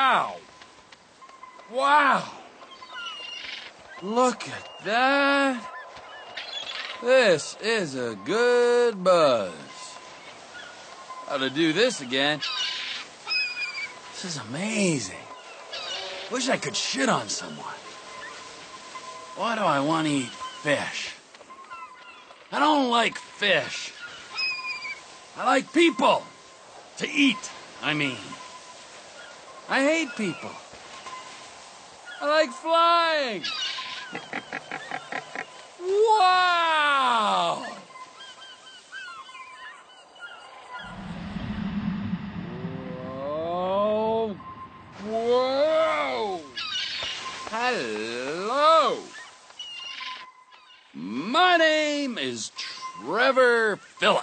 Wow! Wow! Look at that! This is a good buzz. Ought to do this again. This is amazing. Wish I could shit on someone. Why do I want to eat fish? I don't like fish. I like people. To eat, I mean. I hate people. I like flying. Wow! Whoa! Whoa! Hello! My name is Trevor Phillips.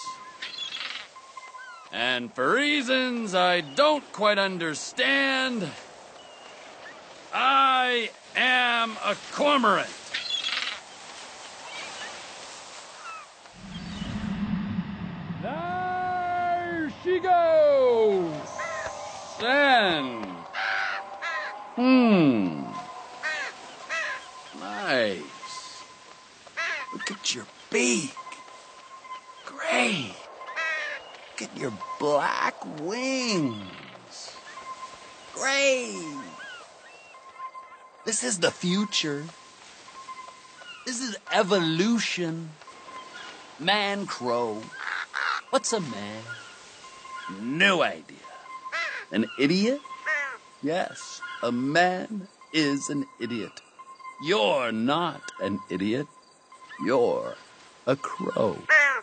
And for reasons I don't quite understand, I am a cormorant. There she goes! And... Nice. Look at your beak. Great. Look at your black wings. Great. This is the future. This is evolution. Man-crow. What's a man? No idea. An idiot? Yes, a man is an idiot. You're not an idiot. You're a crow.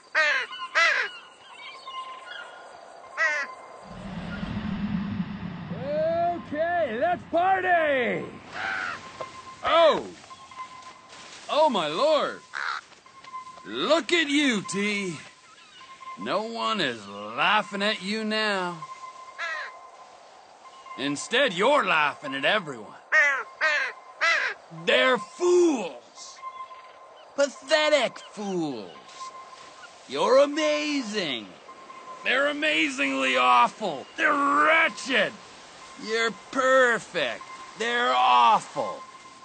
Okay, let's party! Oh my lord. Look at you, T. No one is laughing at you now. Instead, you're laughing at everyone. They're fools. Pathetic fools. You're amazing. They're amazingly awful. They're wretched. You're perfect. They're awful.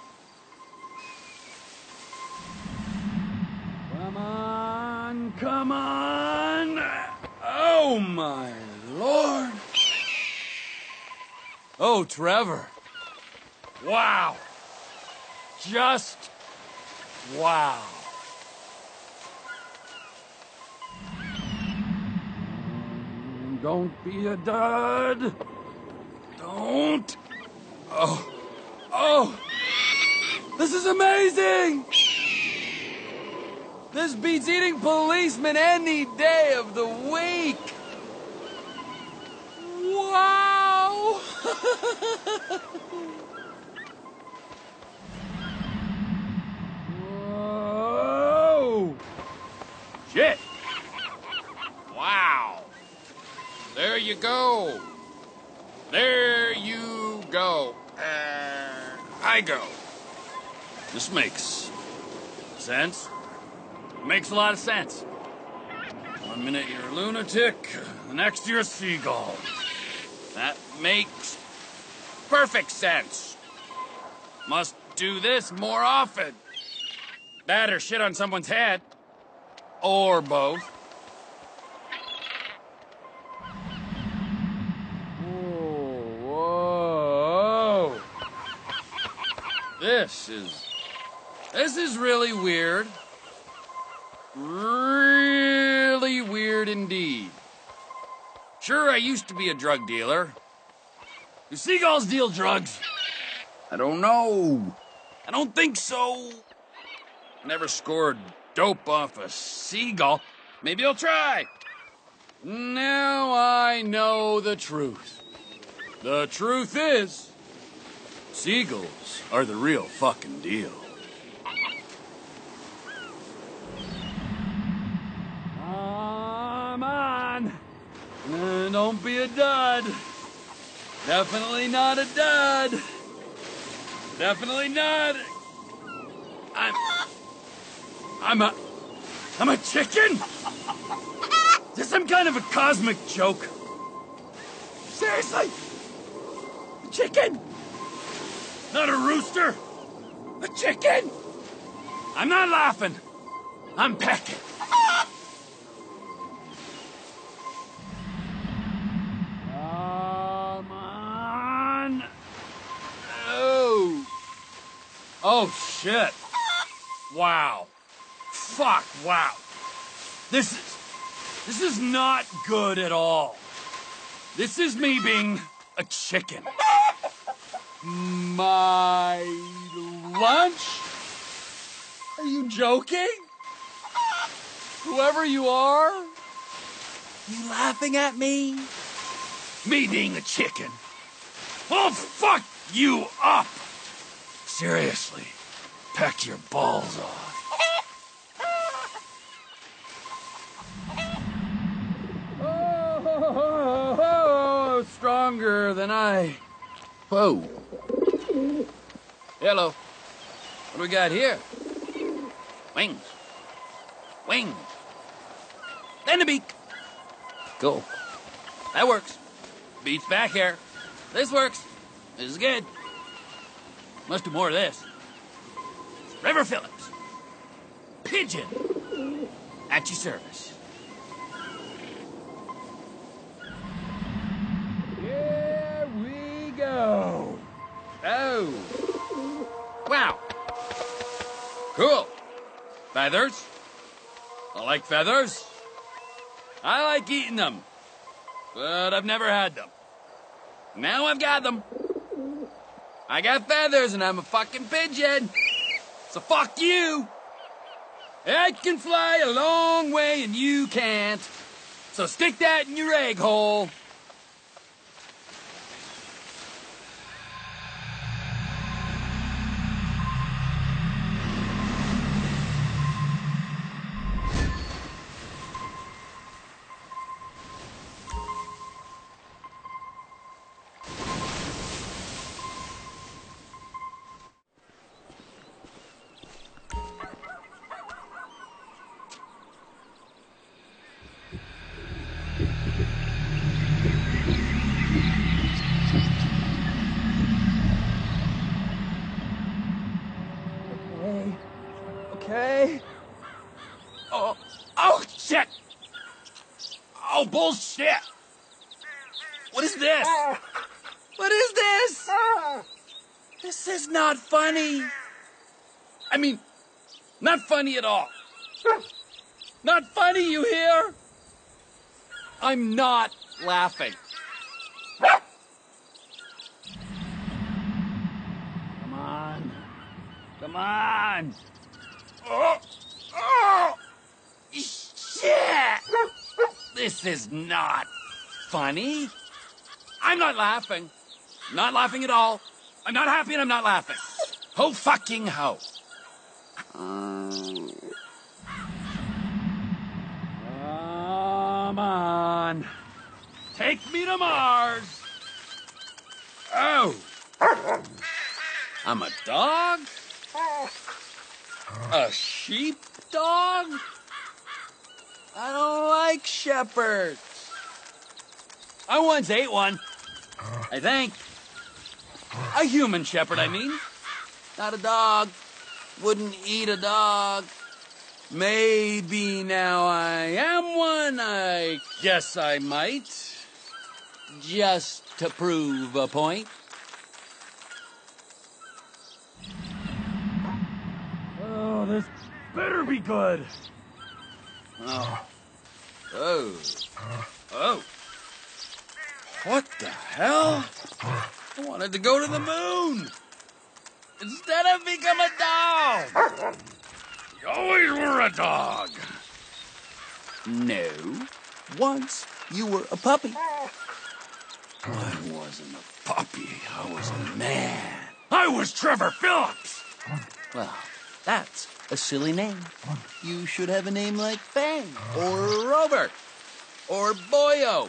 Come on, come on. Oh, my lord. Oh, Trevor. Wow. Just wow. Don't be a dud. Don't. Oh. This is amazing. This beats eating policemen any day of the week. Wow. Whoa. Shit. Wow. There you go. There you go. I go. This makes sense. Makes a lot of sense. 1 minute you're a lunatic, the next you're a seagull. That makes perfect sense. Must do this more often. That or shit on someone's head. Or both. Whoa. This is really weird. Really weird indeed. Sure, I used to be a drug dealer. Do seagulls deal drugs? I don't know. I don't think so. Never scored dope off a seagull. Maybe I'll try. Now I know the truth. The truth is, seagulls are the real fucking deal. Come on. Don't be a dud. Definitely not a dud. Definitely not. I'm a chicken? Is this some kind of a cosmic joke? Seriously? chicken! Not a rooster! A chicken! I'm not laughing. I'm pecking. Come on. Oh. Oh, shit. Wow. Fuck, wow. This is not good at all. This is me being a chicken. My lunch? Are you joking? Whoever you are? You laughing at me? Me being a chicken? I'll fuck you up! Seriously, peck your balls off. Oh, stronger than I... Whoa. Hello. What do we got here? Wings. Wings. Then a beak. Cool. That works. Beats back here. This works. This is good. Must do more of this. River Phillips. Pigeon. At your service. Here we go. Oh. Wow. Cool. Feathers. I like feathers. I like eating them. But I've never had them. Now I've got them. I got feathers and I'm a fucking pigeon. So fuck you. I can fly a long way and you can't. So stick that in your egg hole. Okay. Oh, shit! Oh, bullshit! What is this? What is this? This is not funny. I mean, not funny at all. Not funny, you hear? I'm not laughing. Come on. Come on. Oh, oh, shit! This is not funny. I'm not laughing. Not laughing at all. I'm not happy and I'm not laughing. Ho fucking ho. Come on. Take me to Mars. Oh. I'm a dog? A sheepdog? I don't like shepherds. I once ate one, I think. A human shepherd, I mean. Not a dog. Wouldn't eat a dog. Maybe now I am one. I guess I might. Just to prove a point. Oh, this better be good. Oh. Oh. Oh. What the hell? I wanted to go to the moon. Instead of become a dog. You always were a dog. No. Once you were a puppy. I wasn't a puppy. I was a man. I was Trevor Phillips. Well, that's a silly name. You should have a name like Fang, or Robert, or Boyo.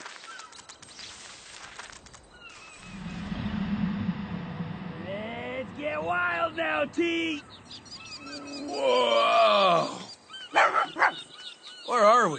Let's get wild now, T. Whoa. Where are we?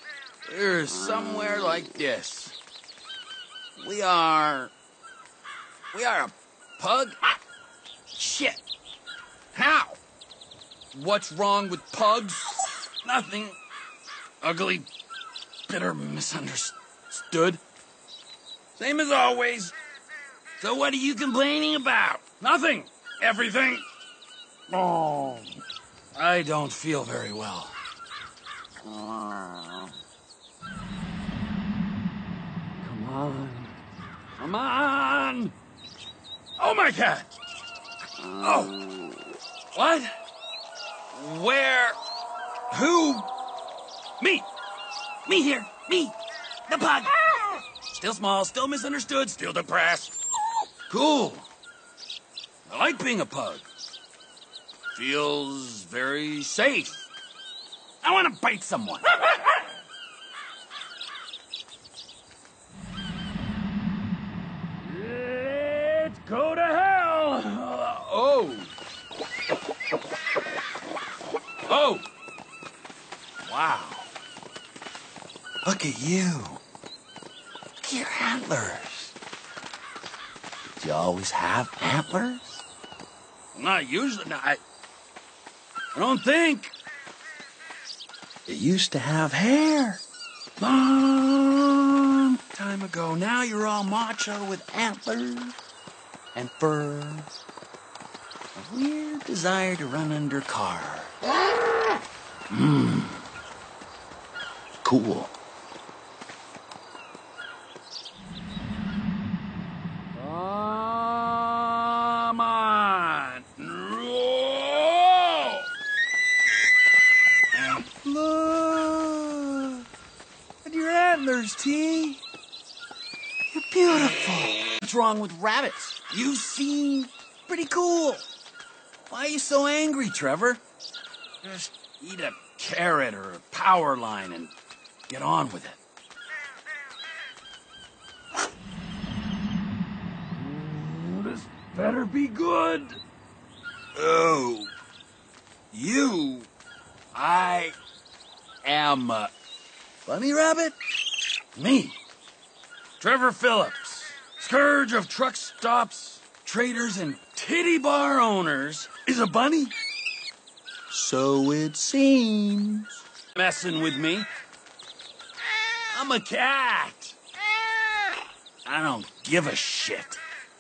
We're somewhere like this. We are We are a pug? Shit. How? What's wrong with pugs? Nothing. Ugly, bitter, misunderstood. Same as always. So what are you complaining about? Nothing. Everything. Oh. I don't feel very well. Come on. Come on! Oh, my God! Oh! What? Where? Who? Me! Me here! Me! The pug! Still small, still misunderstood, still depressed. Cool. I like being a pug. Feels very safe. I want to bite someone. Let's go to hell! Oh. Oh! Wow. Look at you. Look at your antlers. Did you always have antlers? Not usually. I don't think. You used to have hair. Long time ago. Now you're all macho with antlers and fur. A weird desire to run under car. Cool. Come on. Whoa! Look at your antlers, T. You're beautiful. What's wrong with rabbits? You seem pretty cool. Why are you so angry, Trevor? Just eat a carrot or a power line and get on with it. This better be good. Oh. You. I am a bunny rabbit? Me. Trevor Phillips. Scourge of truck stops, traders, and titty bar owners. Is a bunny? So it seems. Messing with me? I'm a cat. I don't give a shit.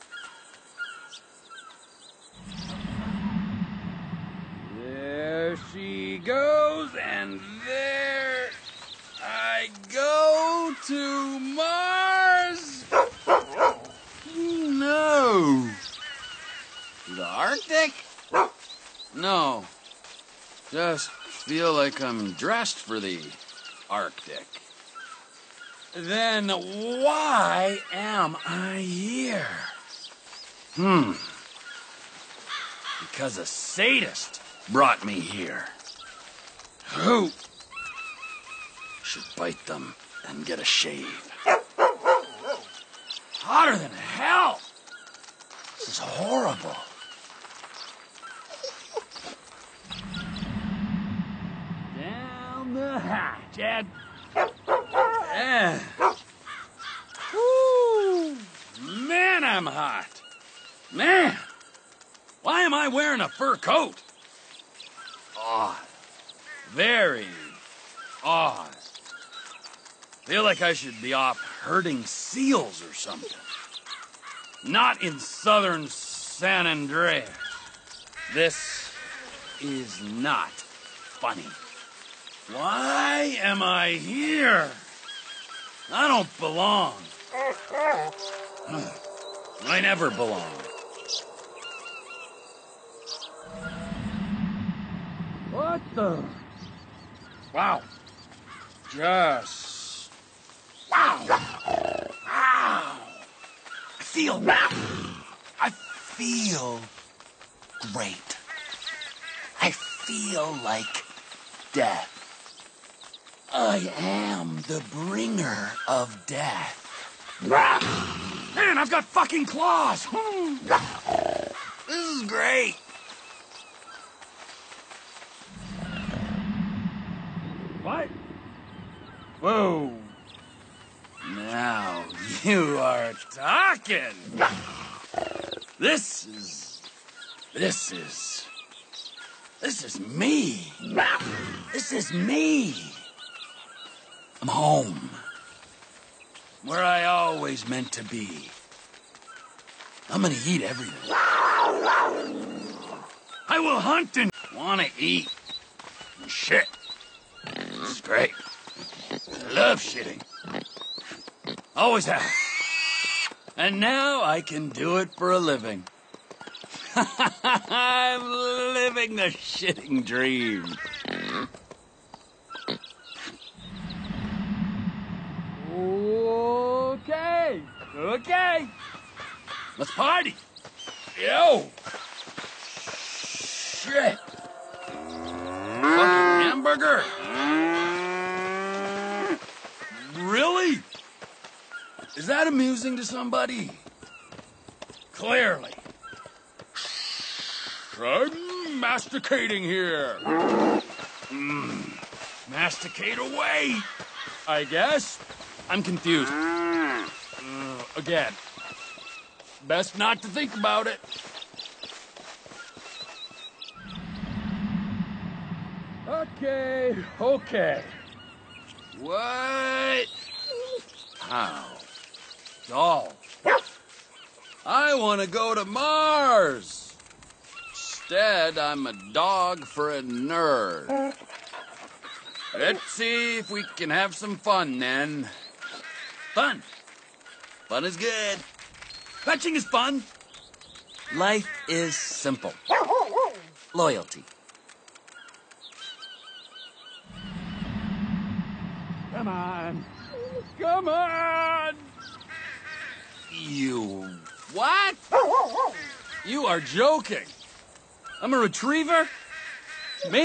There she goes, and there I go to Mars. No. The Arctic? No. Just feel like I'm dressed for the Arctic. Then why am I here? Because a sadist brought me here. Who? Should bite them and get a shave. Hotter than hell. This is horrible. Down the hatch, Ed. Yeah. Woo! Man, I'm hot. Man, why am I wearing a fur coat? Odd. Very odd. Feel like I should be off herding seals or something. Not in southern San Andreas. This is not funny. Why am I here? I don't belong. I never belong. What the? Wow. Just... Wow. Wow. I feel great. I feel like death. I am the bringer of death. Man, I've got fucking claws. This is great. What? Whoa. Now you are talking. This is me. This is me. I'm home. Where I always meant to be. I'm gonna eat everything. I will hunt and wanna eat. Shit. This is great. I love shitting. Always have. And now I can do it for a living. I'm living the shitting dream. Okay. Let's party. Yo. Shit. Fucking hamburger. Really? Is that amusing to somebody? Clearly. I'm masticating here. Masticate away, I guess. I'm confused. Again. Best not to think about it. Okay. What? How? Doll. I want to go to Mars. Instead, I'm a dog for a nerd. Let's see if we can have some fun, then. Fun. Fun is good. Fetching is fun. Life is simple. Loyalty. Come on. Come on! You... what? You are joking. I'm a retriever? Me?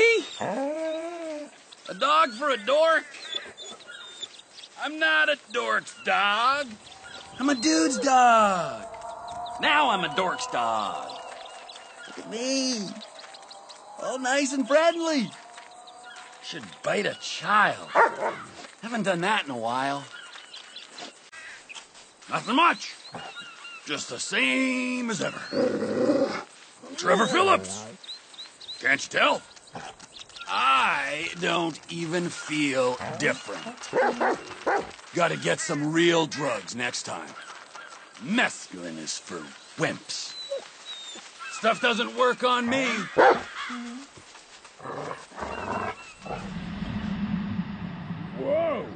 A dog for a dork? I'm not a dork's dog. I'm a dude's dog. Now I'm a dork's dog. Look at me. All nice and friendly. Should bite a child. Haven't done that in a while. Nothing much. Just the same as ever. Trevor Phillips. Can't you tell? I don't even feel different. Gotta get some real drugs next time. Mescaline is for wimps. Stuff doesn't work on me. Whoa!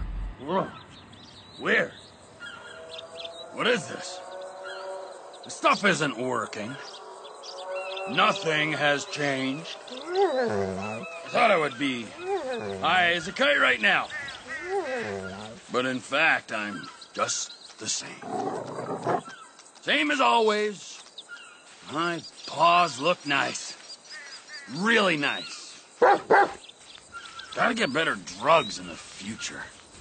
Where? What is this? The stuff isn't working. Nothing has changed. I thought I would be high as a kite right now. But in fact, I'm just the same. Same as always. My paws look nice. Really nice. Gotta get better drugs in the future.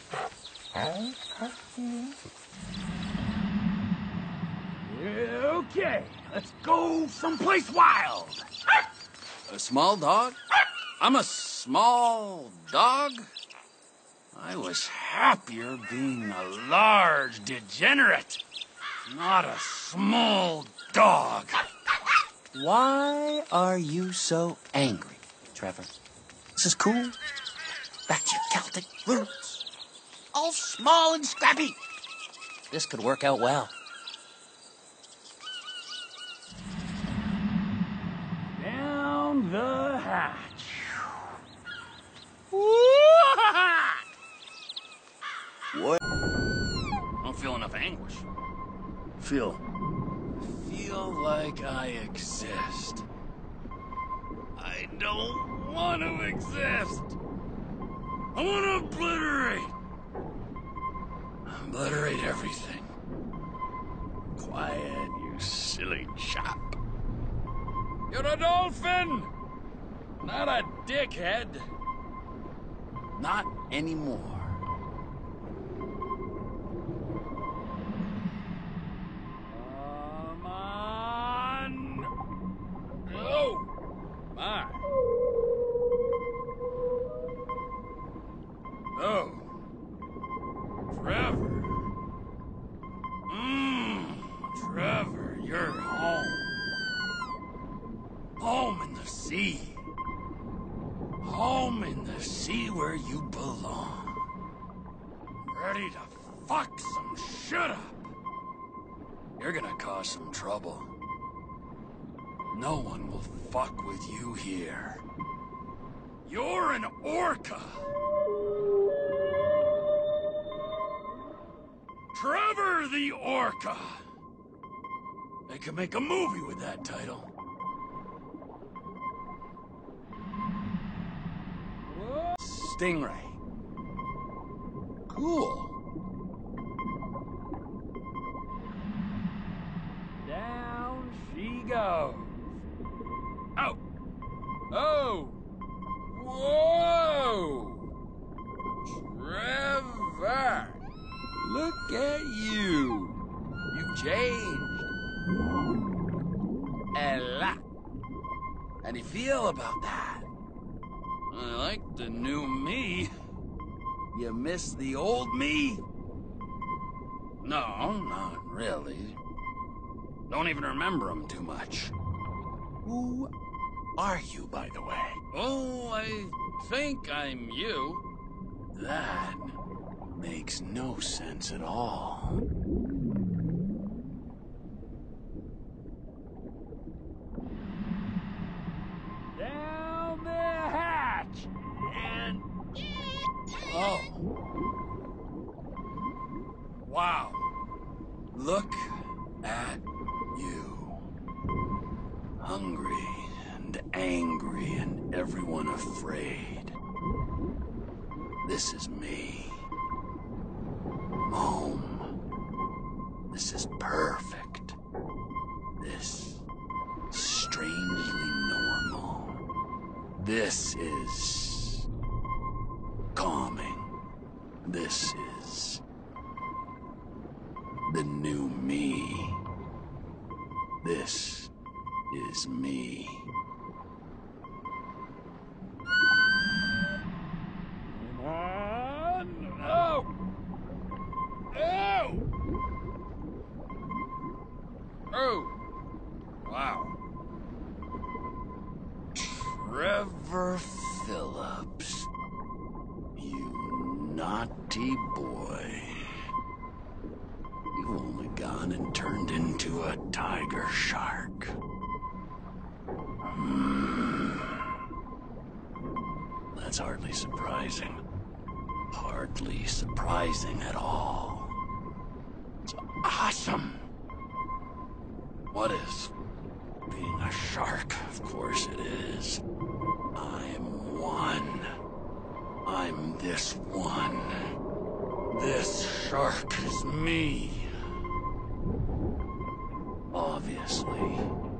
Okay, let's go someplace wild. A small dog? I'm a small dog? I was happier being a large degenerate, not a small dog. Why are you so angry, Trevor? This is cool. Back to your Celtic roots. All small and scrappy. This could work out well. Down the hatch. What? I don't feel enough anguish. Feel like I exist. I don't want to exist. I want to obliterate. Obliterate everything. Quiet, you silly chap. You're a dolphin, not a dickhead. Not anymore. Come on. Oh, my. Oh, Trevor. Trevor, you're home. sea. Home in the sea where you belong. Ready to fuck some shit up. You're gonna cause some trouble. No one will fuck with you here. You're an orca. Trevor the Orca. They could make a movie with that title. Stingray. Cool. Down she goes. Oh. Oh. Whoa. Trevor. Look at you. You've changed. A lot. How do you feel about that? I like the new me. You miss the old me? No, not really. Don't even remember him too much. Who are you, by the way? Oh, I think I'm you. That makes no sense at all. Down the hatch! And... Oh. Wow. Look at you. Hungry and angry and everyone afraid. This is me. Home. This is perfect. This strangely normal. This is calming. This is the new me. This is me. Come on. Oh! Oh! Oh! Wow. Trevor Phillips. You naughty boy. You've only gone and turned into a tiger shark. That's hardly surprising. Hardly surprising at all. It's awesome. What is being a shark? Of course it is. I'm one. I'm this one. This shark is me. Obviously.